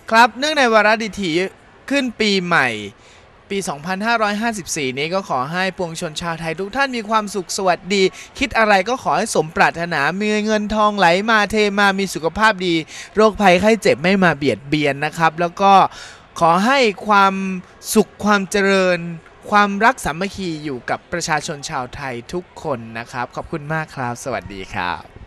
ครับเนื่องในวาระดิถีขึ้นปีใหม่ปี 2554 นี้ก็ขอให้ปวงชนชาวไทยทุกท่านมีความสุขสวัสดีคิดอะไรก็ขอให้สมปรารถนามีเงินทองไหลมาเทมามีสุขภาพดีโรคภัยไข้เจ็บไม่มาเบียดเบียนนะครับแล้วก็ขอให้ความสุขความเจริญความรักสามัคคีอยู่กับประชาชนชาวไทยทุกคนนะครับขอบคุณมากครับสวัสดีครับ